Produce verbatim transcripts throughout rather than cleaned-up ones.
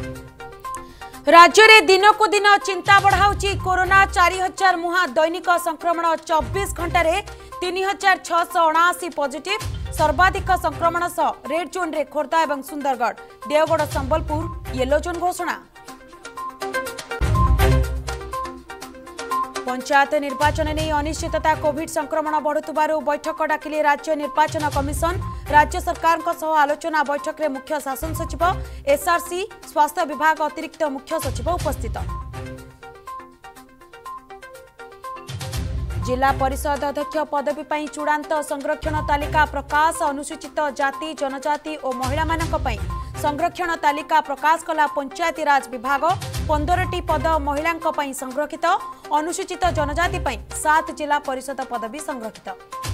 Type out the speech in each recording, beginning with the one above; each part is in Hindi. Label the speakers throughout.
Speaker 1: राज्य में दिन को दिन चिंता बढ़ाऊँच कोरोना चार हजार मुहा दैनिक संक्रमण चौबीस घंटे तीन हजार छःश अणाशी पॉजिटिव सर्वाधिक संक्रमण सह रेड जोन रे खोर्धा और सुंदरगढ़ देवगढ़ संबलपुर येलो जोन घोषणा। पंचायत निर्वाचन नहीं अनिश्चितता कोविड संक्रमण बढ़ुवार बैठक डाकिले राज्य निर्वाचन कमिशन राज्य सरकार सह आलोचना बैठक में मुख्य शासन सचिव एसआरसी स्वास्थ्य विभाग अतिरिक्त मुख्य सचिव उपस्थित। जिला परिषद अध्यक्ष पदवी पर चूड़ांत संरक्षण तालिका प्रकाश अनुसूचित जाति जनजाति और महिला मानक पई संरक्षण तालिका प्रकाश कला पंचायती राज विभाग पंद्रह टी पद महिला पई संरक्षित अनुसूचित जनजाति पई सात जिला परिषद पदवी संरक्षित।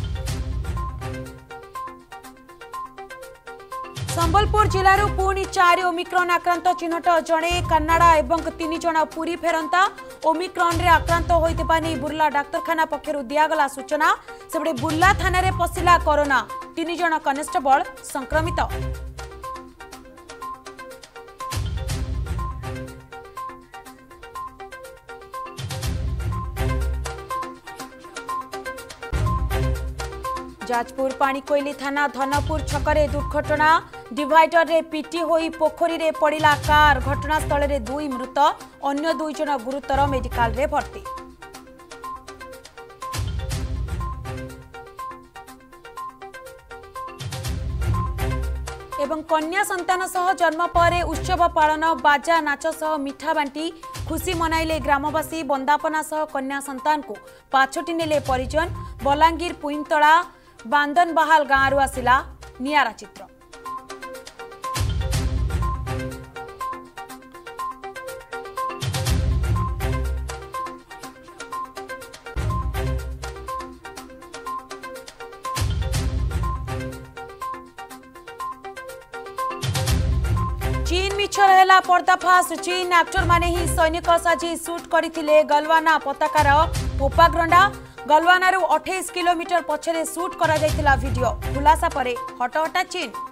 Speaker 1: संबलपुर जिलूर पुणी चार ओमिक्रॉन आक्रांत चिन्हट जड़े कानाडा एवं तीन जन पुरी फेरंता ओमिक्रॉन रे आक्रांत होइतिबा नै बुर्ला डाक्तरखाना पक्षरु दियागला सूचना सेबडे बुर्ला थाना रे पसिला कोरोना तीन जन कनेस्टेबल संक्रमित। जाजपुर पाणीकोइली थाना धनपुर छकरे दुर्घटना डिवाइडर रे पिटी होई पोखरी रे पड़िला कार घटनास्थल रे दुई मृत अन्य दुई जन गुरुतर मेडिकल रे भर्ती। एवं कन्या संतान सह जन्म पर उत्सव पालन बाजा नाच सह मिठा बांटी खुशी मनाइले ग्रामवासी बंदापना सह कन्या संतान को पाछटी नेले परिजन। बलांगीर पुईतला बांदन बहाल गाँव आसिला नियारा चित्र। चीन मिछर हेला पर्दाफाश चीन एक्टर माने ही सैनिक साजी शूट करथिले गलवाना पताकार पोपाग्रंडा गलवाना अठाईस किलोमीटर पछरे शूट करा जायतिला वीडियो खुलासा परे हटहटा चीन।